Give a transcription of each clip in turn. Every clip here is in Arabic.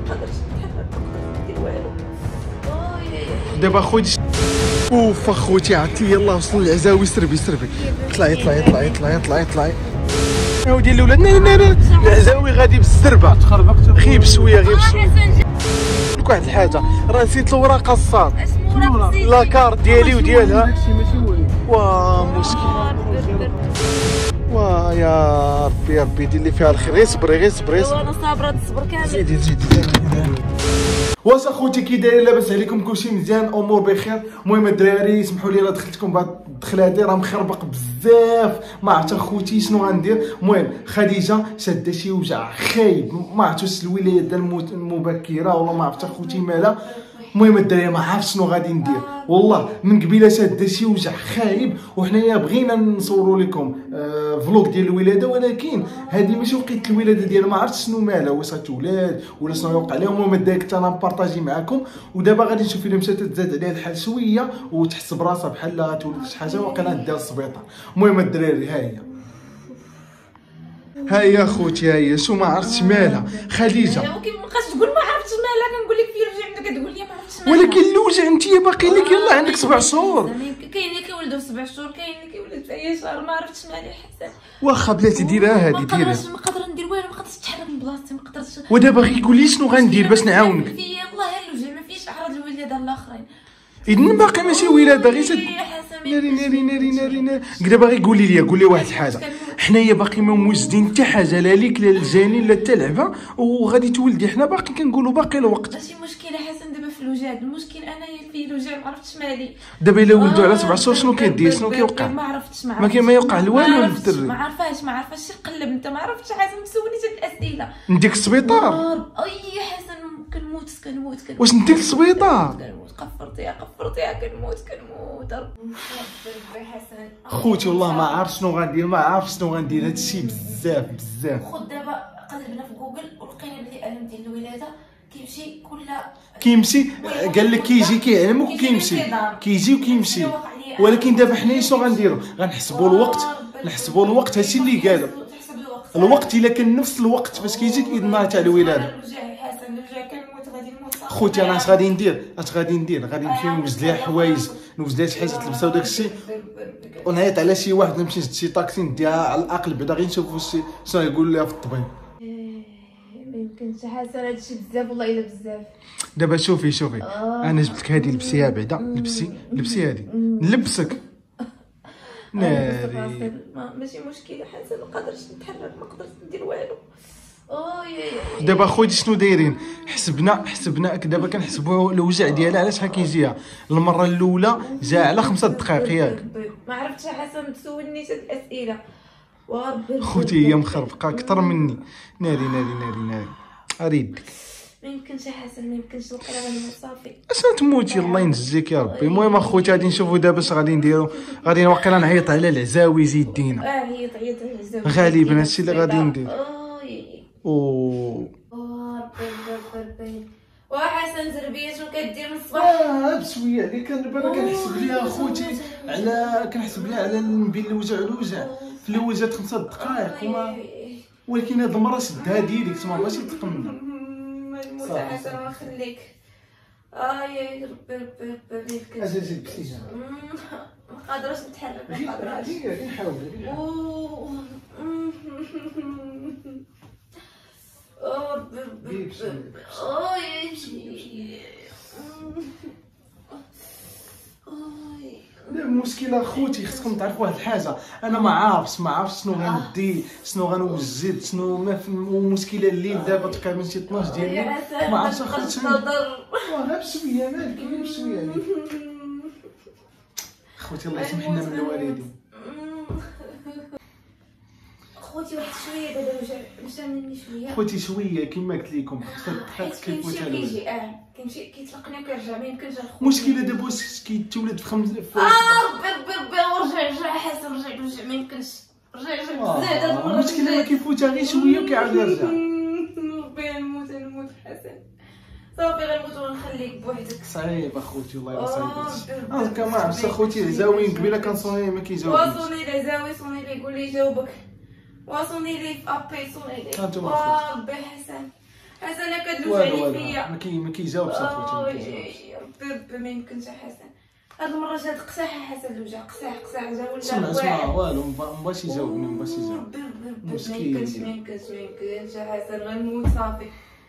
مقدرش نتحرك، مقدرش ندير والو. دابا خوتي اوف اخوتي عرفتي يلاه وصلوا للعزاوي. سربي طلعي يا ودي الاولاد. العزاوي غادي بالسربه غير بشويه لك واحد الحاجه، راه نسيت الوراقه الصاد لاكارت ديالي وديالها. واه مشكل. واه يا ربي دير لي فيها الخير. غير صبري انا صابره الصبر كامل. زيدي واش اخوتي كي دايرين؟ لاباس عليكم؟ كلشي مزيان؟ امور بخير؟ المهم الدراري سمحوا لي راه دخلتكم بعد الدخله هادي راه مخربق بزاف، ما عرفت اخوتي شنو غندير. المهم خديجه شاده شي وجع خايب، ما عرفت واش الولاده المبكره ولا ما عرفت اخوتي مالها. المهم الدراري ما عرفت شنو غادي ندير، والله من قبيله شاده شي وجع خايب، وحنايا بغينا نصوروا لكم فلوق ديال الولاده، ولكن هذه ماشي وقيت الولاده ديالها، ما عرفتش شنو مالها، واش غتولاد ولا شنو يوقع لهم. المهم داك انا نبارطاجي معكم، ودابا غادي نشوف الا مشات تزاد عليها الحال شويه وتحس براسها بحال غتولد شي حاجه واقيلا نديها للسبيطار. المهم الدراري ها هي اخوتي، ها هي شو ما عرفتش مالها خديجه. ما كيبقاش تقول ما عرفتش مالها، كنقول لك في رجع عندك كتقول لي ما عرفتش مالها. ولكن الوجع انت باقي لك يلاه عندك 7 شهور. كاين اللي كيولدوا في 7 شهور، كاين اللي كيولد في اي شهر، ما عرفتش مالي حسن. واخا بلاتي ديرها هادي ديرها. ما قادره ندير والو، ما قادرش نتحرك من بلاصتي، ما قادرش. ودابا غير قولي شنو غندير باش نعاونك. والله الوجع ما فيش اعراض الولاده الاخرين. اذن باقي ماشي ولاده غير ناري. دابا غير قولي واحد الحاجه، حنايا باقي ما موجدين حتى حاجه، لا ليك لا للجنين لا حتى لعبه، وغادي تولدي. حنا باقي كنقولوا باقي الوقت. ماشي مشكله حسن، دابا في الوجع المشكل انايا في الوجع ما عرفتش مالي. دابا الا ولدوا على 7 شهور شنو كدير؟ شنو كيوقع؟ ما عرفتش ما يوقع والو للدري. ما عارفاش شي قلب. انت ما عرفتش حسن، مسولني هاد الاسئله. نديك السبيطار؟ اي حسن كنموت واش نديك السبيطار؟ كنموت قفرتيها كنموت ربي حسن. خوتي والله ما عارف شنو غندير، هادشي بزاف. خذ دابا قلبنا في جوجل ولقينا بلي الم ديال الولاده كيمشي قال لك كيجي كيعلم كيجي وكيمشي. ولكن دابا حنايا شنو غنديروا؟ نحسبوا الوقت. هادشي اللي قالوا الوقت الا كان نفس الوقت باش كيجيك اذن تاع الولاده. خوتي انا اش غادي ندير؟ غادي نمشي نوجد ليها حوايج، نوجد ليها شي حاجه تلبسها وداك الشيء، ونعيط على شي واحد، نمشي نشد شي طاكسي نديها على الاقل بعدا غير نشوفوا شنو يقول لها في الطبيب. ما يمكنش حسن هادشي بزاف والله الا بزاف. دابا شوفي انا جبت لك هذه لبسيها بعدا، لبسي هذه نلبسك. ناري ماشي مشكله حسن، ما قادرش نتحرك، ما قدرتش ندير والو. دابا خوتي شنو دايرين؟ حسبنا دابا كنحسبوا الوجع ديالها على شحال كيجيها. المره الاولى جا على 5 دقائق ياك. ما عرفتش حسن، تسولني هاد الاسئله. خوتي هي مخربقه اكثر مني. ناري اريدك. ما يمكنش حسن، ما يمكنش القرا نموت صافي. اش تموتي الله ينجيك يا ربي. المهم اخوتي غادي نشوفوا دابا اش غادي نديروا. غادي واقيلا نعيط على العزاوي زيد دينا. عيط على العزاوي غالبا هادشي اللي غادي ندير. ربي وحسن زربيه شنو كدير من الصباح؟ بشويه عليك انا كنحسب ليها اخوتي على بين الوجع والوجع. في الاول جات 5 دقائق ولكن هاد المره شدها ديريكت تما ماشي تقمنا. صافي حسن نخليك. يا ربي اجي بسيجه ما قادراش نتحرك، ما قادراش. نحاول. المشكله اخوتي خصكم تعرفوا واحد الحاجه، انا ما عارفش شنو غندي، شنو غنوجد، شنو ما في. المشكله الليل دابا تقريبا شي 12 ديال الليل، ما عرفتش اخوتي غير بشويه مالك غير بشويه عليك اخوتي. الله يسمح لنا من الوالدين. خوتي واحد شويه دابا الوجع مشى مني شويه. خوتي شويه كما قلت لكم 5 دقائق كيفوت على كيجي كيمشي كيطلقني وكيرجع، ما يمكنش. المشكله دابا واش كيتولد في 5 ربي ورجع حسن، رجع ما يمكنش. رجع بزاف. المشكله ما كيفوتها غير شويه وكيعاود يرجع. ربي نموت حسن، صافي غنموت ونخليك بوحدك. صعيب اخوتي والله الا صعيب. ما عرفتش اخوتي العزاويين قبيله كنصوني ما كيجاوبش. وصوني العزاوي، صوني لي يقول لي جاوبك، وصوني لي في ابي، صوني لي. ربي حسن حسن كتلوج فيا ما كيجاوبش اخوتي. ربي ما يمكنش حسن هاد المره جات قساح حسن الوجع قساح جا ولا سمع والو مبغاش يجاوبني ما يمكنش حسن غنموت صافي.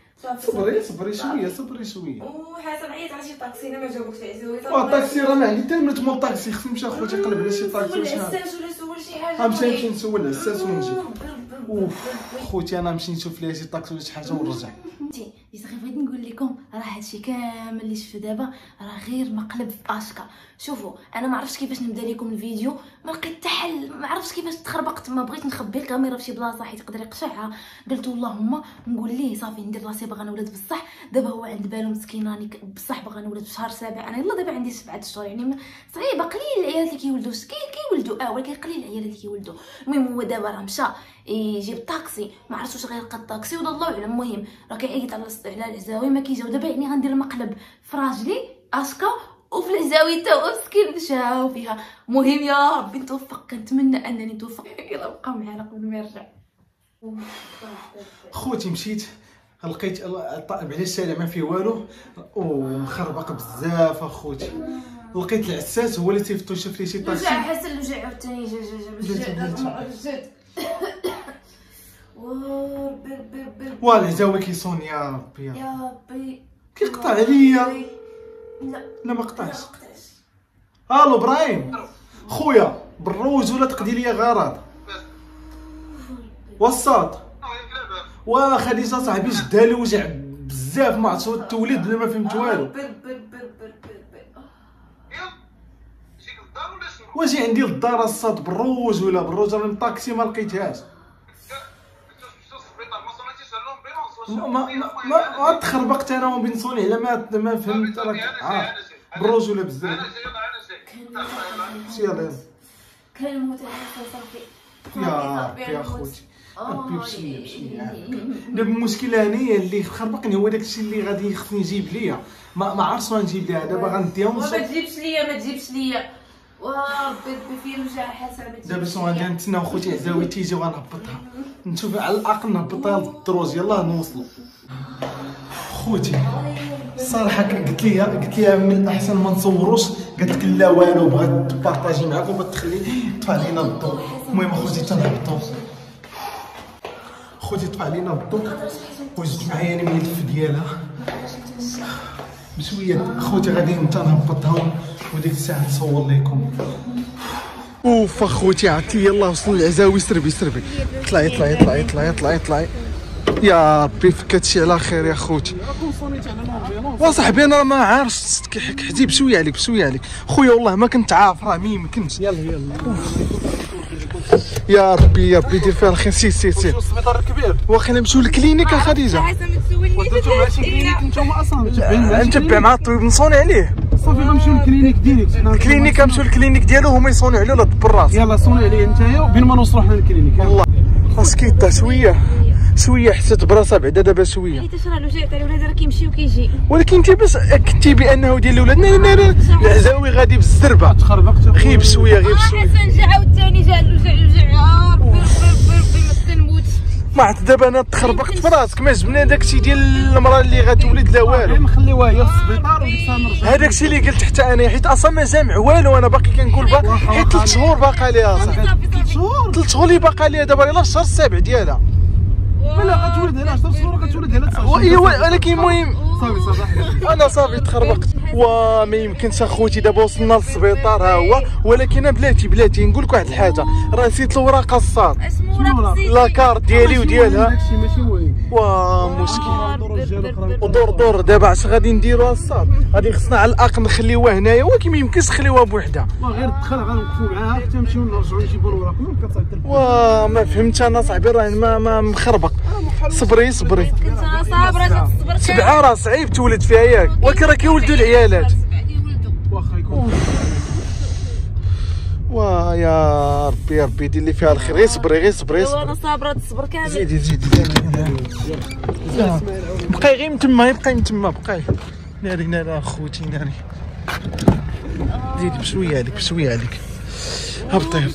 صبري شويه وحسن عيط على شي طاكسي الا ما جاوبكش عزوي. الطاكسي راه ما عندي حتى نمرة مول الطاكسي، خصني نمشي اخوتي نقلب على شي طاكسي ولا سول شي حاجه. نمشي نسول العساس ونجي. خوتي انا نمشي نشوف ليها شي طاكسي ولا شي حاجه ونرجع. فهمتي صافي بغيت نقول لكم راه هادشي كامل اللي شفتو دابا راه غير مقلب في اشكا. شوفوا انا ما عرفتش كيفاش نبدا لكم الفيديو، ما لقيت حتى حل، ما عرفتش كيفاش تخربقت، ما بغيت نخبي الكاميرا في شي بلاصه حيت يقدر يقشعها. قلت اللهم نقول ليه صافي ندير راسي باغا نولد بصح. دابا هو عند بالو مسكين راني بصح باغا نولد في شهر 7، انا يلا دابا عندي 7 اشهر يعني صعيبه قليل العيالات اللي كيولدوا كيولدوا ولكن قليل العيالات اللي كيولدوا. المهم هو دابا راه مشى يجيب طاكسي، ما عرفتش واش غيلقى الطاكسي ولا الله اعلم. المهم راه كيعيط على العزاوي ما كيجاو. دابا يعني غندير مقلب في راجلي اشكا وفي العزاوي تا هو مسكين مشاو فيها. المهم يا ربي نتوفق، كنتمنى انني نتوفق. يلا بقى معنا قبل ما يرجع. خوتي مشيت لقيت الطائب على الشارع ما فيه والو ومخربق بزاف اخوتي. لقيت العساس هو اللي تيفطو شاف لي شي طاكسي. رجع حسن الوجع عاوتاني جا والعزاوي كيصون يا ربي يا ربي كيقطع عليا. لا ما قطعش. الو ابراهيم خويا بالروج ولا تقضي لي غرض وسط وخديجه صاحبي شدها لي وجع بزاف ما عرفتش التوليد ولا ما فهمت والو. واجي عندي للدار الصاد بالروج ولا بالروج راني الطاكسي ما لقيتهاش. ما تخربقت انا وما بين صوني على ما فهمت راك عارف بالروج ولا بزاف. يلا كان متحسن صافي يا ربي يا خوتي ربي بشويه دابا المشكله هنايا اللي خربقني هو داكشي اللي غادي خصني نجيب ليا ما عرفتش نجيب ليها. دابا غنديهم ما تجيبش ليا وربي فيه الوجع حسن. دابا شنو غادي نتسناو خوتي عزاوي تيجي وغنهبطها نشوف على الاقل نهبطها للدروج. يلاه نوصلوا خوتي. الصراحه قلت ليها من الاحسن ما نصوروش، قالت لك لا والو بغات تبارطاجي معاك وبغات تخلي طفى علينا الضوء. المهم اخوتي تنهبطوا خوتي طفى علينا الضوء وجدت معايا انا الملف ديالها بشويه. خوتي غادي نهبطها وديك الساعه نصور لكم. اوف اخوتي عرفتي يلاه وصلوا العزاوي. سربي طلعي يا ربي فك هادشي على خير يا خوتي. وصاحبي انا ما عارفش حتي بشويه عليك خويا والله ما كنت عارف راه ما يمكنش. يلا يا ربي دير فيها الخير. سير السبيطار الكبير واخا نمشيو للكلينيك خديجه. ودرتو مع شي كلينيك نتوما اصلا نتبع مع الطبيب نصوني عليه. صافي غنمشيو للكلينيك ديريكت. الكلينيك غنمشيو للكلينيك ديالو هما يصونوا عليه ولا دبر راسك. يلا صوني عليه نتايا وبين ما نوصلوا حنا للكلينيك. والله خاص كيطا شويه حسيت براسها بعدا دابا شويه. حيت راه الوجع تاع الولاد راه كيمشي وكيجي. ولكن انت بس اكدتي بانه ديال الولاد العزاوي غادي بالزربه تخربقت غير بشويه حسن جا عاوتاني جا الوجع ربي ما تنموت. ما عرفت دابا انا تخربقت في راسك. ما عجبني داكشي ديال المراه اللي غتولد لا والو. نخليوها هي في السبيطار وديك الساعه نرجع. هذاك الشيء اللي قلت حتى انا حيت اصلا ما جامع والو. انا باقي كنقول حيت 3 شهور باقا ليها صاحبي. 3 شهور اللي باقا ليها دابا يلاه الشهر 7 ديالها. لا غتولد على 10 شهور غتولد على 9 ايوا ولكن المهم صافي انا صافي تخربقت. وما يمكنش اخوتي دابا وصلنا للسبيطار ها هو. ولكن بلاتي نقول لك واحد الحاجه راه نسيت الوراقه الصاد لاكارت ديالي وديالها. داكشي ماشي مهم. مشكل ودور دابا اش غادي نديروها الصاد. غادي خصنا على الاقل نخليوها هنايا ولكن ما يمكنش نخليوها بوحدها. غير دخل غنوقفوا معاها حتى نمشيو نرجعوا نجيبوا الوراق. ما فهمتش انا صاحبي راه ما مخربق. صبري كنت انا صابره تصبر. 7 راه صعيب تولد فيها ياك ولكن راه كيولدوا العيالات. واخا يكون يا ربي دير لي فيها الخير. غير صبري انا صابره تصبر كامل. زيدي بقاي غير متما بقاي ناري اخوتي ناري. زيدي بشويه عليك. هبطي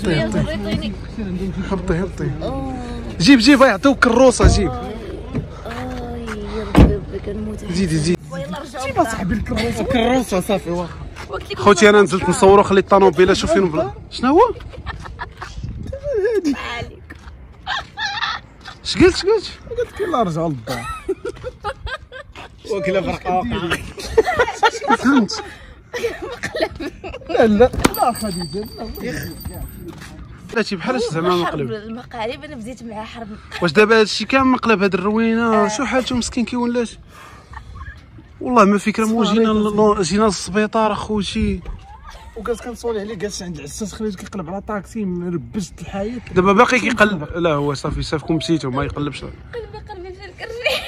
جيب يعطيوك كروسه. جيب كنموت. زيدي ويلا رجعوا جيب صاحبي كروسه صافي واخا قلت لكم خوتي انا نزلت نصور وخليت الطوموبيله شوف فين بلا شنو هو عليك. اش قلت قلت لك يلا رجعوا للدار. وكلا فرقه واقعه فهمت لا خديجه بلاتي بحال زعما مقلب المقالب انا بديت معاه حرب. واش دابا هادشي كامل مقلب هاد الروينه شو حالته مسكين كيولاش والله ما فكره مو جينا للسبيطار اخوتي وجالس كنصوني عليه جالس عند عساس خليته كيقلب على طاكسي مربجت الحياه. دابا باقي كيقلب لا هو صافي صافكم مشيتو ما يقلبش قلبي في الكري.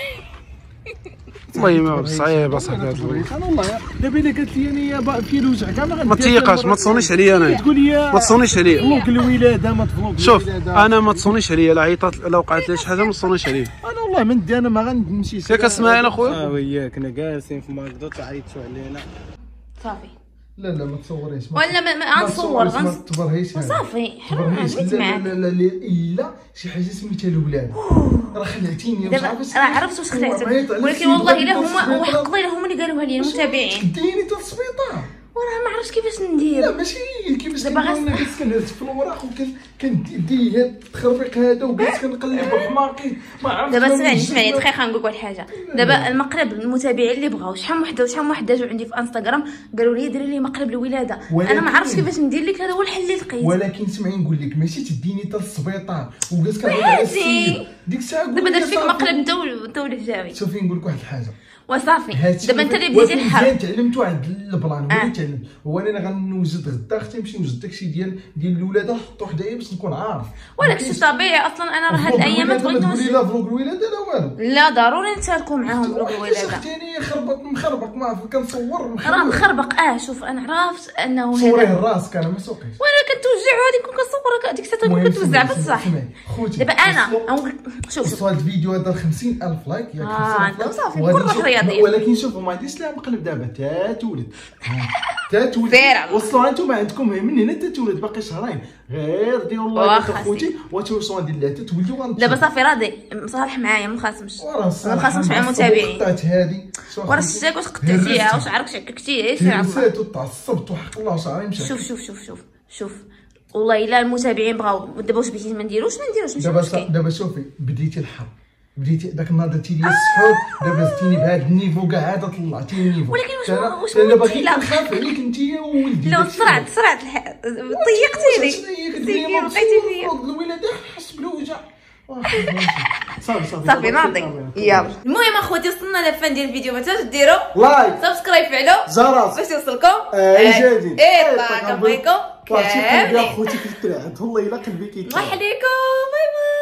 والله ما صعيب اصاحبي هاد الروينه انا والله دابا الا قالت لي انا في الوجع كاع ما تيقاش ما تصونيش عليا انا تقول لي ما تصونيش عليا فلوق الولاده ما تفلوق شوف انا ما تصونيش عليا لا عيطات لا وقعت لي شي حاجه ما تصونيش عليا انا والله من دي انا ما غنمشيش. ياك اسمعي انا خويا وياك كنا جالسين في ماكدونالدز عيطتوا علينا صافي لا ما تصوريش ولا ما غنصور ما تبرهيش صافي تبرهيش حرام معاك. لا الا شي حاجه سميتها الاولاد راه خلعتيني دابا راه عرفت واش خلعتك ولكن والله الا هما وحق الله هما اللي قالوها لي المتابعين ديني حتى للسبيطار وراه ما عرفتش كيفاش ندير. لا ماشي كيفاش دابا كنا جالس كنهز في الوراق كندي هاد التخربيق هذا وجالس كنقلب بحماقي ما عرفتش. دابا اسمعني دقيقه نقول لك واحد الحاجه. دابا المقلب المتابعين اللي بغاو شحال من وحده جاو عندي في انستغرام قالوا لي ديري لي مقلب الولاده. انا ما عرفتش كيفاش ندير لك هذا هو الحل اللي لقيت. ولكن سمعي نقول لك ماشي تديني حتى للسبيطار وجالس كنهضر على السيد ديك الساعه. دابا درت فيك مقلب انت والحجاوي شوفي نقول لك واحد الحاجه وصافي. دابا انت اللي بديتي الحرب تعلمتو عند البلان وليت تعلم. هو انا غنوجد غدا اختي نمشي نوجد داكشي ديال الولاده نحطو حدايا باش نكون عارف. ولكن شي طبيعي اصلا انا راه هاد الايامات بغيت تقولي لا فلوق الولاده لا والو. لا ضروري نشاركوا معاهم فلوق الولاده. اختي انا مخربق ما عرف كنصور راه مخربق. شوف انا عرفت انه صوريه هذا راسك انا ما سوقيش وانا كنتوجع غادي نكون كنصور ديك الساعه كنكون كتوزع بصح. خوتي دابا انا شوف هذا الفيديو هذا 50,000 لايك ياك 50,000 صافي لايك كل روح رياضيه. ولكن شوفوا ما عنديش لا مقلب دابا تا تولد فير وصلوا انتم عندكم من هنا تا تولد باقي شهرين غير ديروا اللايك خوتي وتوصلوا ديال تا تولدوا دابا صافي راضي مصالح معايا ما مخاصمش مع المتابعين. قطعت هذه ورا شتاك واش قطعتيها واش عرك شككتيه سير نسيت وتعصبت وحق الله شعري مشى. شوف والله الا المتابعين بغاو دابا واش بغيتي ما نديروش دابا شوفي بديتي الحرب بديتي داك النهار درتي لي السحور دابا زدتيني بهذا النيفو كاع عاد طلعتي النيفو. ولكن واش انا باغي نخاف عليك انت وولدي. لا صرعت طيقتيني بقيتي فيا الولاده حس بالوجع. صافي ناضي يلا. المهم اخوتي وصلنا لفان ديال الفيديو ما تنساوش ديروا لايك سبسكرايب فعلوا جرس باش يوصلكم اي جديد. كنبغيكم كاملين. خوتي كنت والله الا قلبي كيتلاعب. الله يحييكم باي باي.